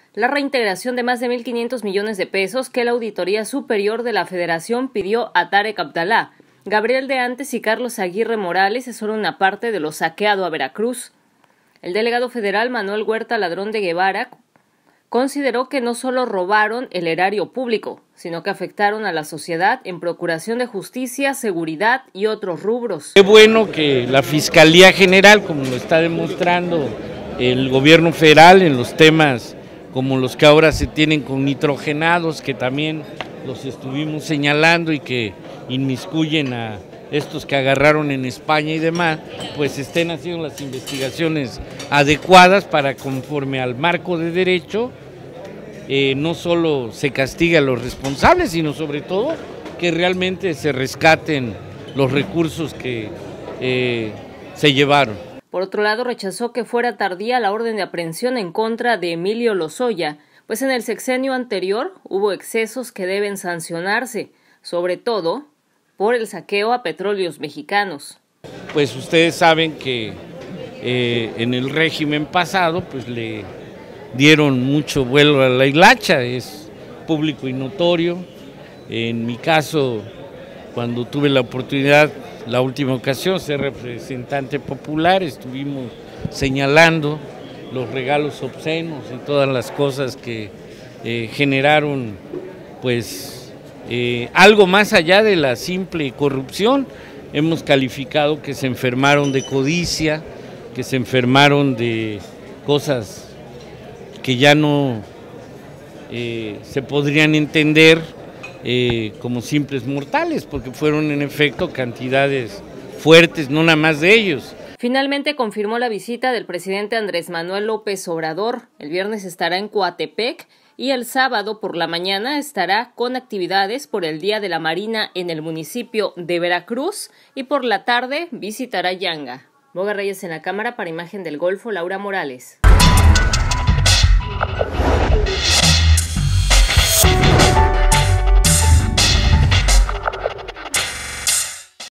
la reintegración de más de 1.500 millones de pesos que la Auditoría Superior de la Federación pidió a Tarek Abdalá. Gabriel de Antes y Carlos Aguirre Morales es solo una parte de lo saqueado a Veracruz. El delegado federal Manuel Huerta Ladrón de Guevara consideró que no solo robaron el erario público, sino que afectaron a la sociedad en procuración de justicia, seguridad y otros rubros. Qué bueno que la Fiscalía General, como lo está demostrando el gobierno federal en los temas como los que ahora se tienen con nitrogenados, que también los estuvimos señalando y que inmiscuyen a estos que agarraron en España y demás, pues estén haciendo las investigaciones adecuadas para, conforme al marco de derecho, no solo se castiga a los responsables, sino sobre todo que realmente se rescaten los recursos que se llevaron. Por otro lado, rechazó que fuera tardía la orden de aprehensión en contra de Emilio Lozoya, pues en el sexenio anterior hubo excesos que deben sancionarse, sobre todo por el saqueo a petróleos mexicanos. Pues ustedes saben que en el régimen pasado pues le dieron mucho vuelo a la hilacha, es público y notorio. En mi caso, cuando tuve la oportunidad, la última ocasión, ser representante popular, estuvimos señalando los regalos obscenos y todas las cosas que generaron pues algo más allá de la simple corrupción. Hemos calificado que se enfermaron de codicia, que se enfermaron de cosas que ya no se podrían entender como simples mortales, porque fueron en efecto cantidades fuertes, no nada más de ellos. Finalmente confirmó la visita del presidente Andrés Manuel López Obrador. El viernes estará en Coatepec y el sábado por la mañana estará con actividades por el Día de la Marina en el municipio de Veracruz y por la tarde visitará Yanga. Boga Reyes en la cámara para Imagen del Golfo, Laura Morales.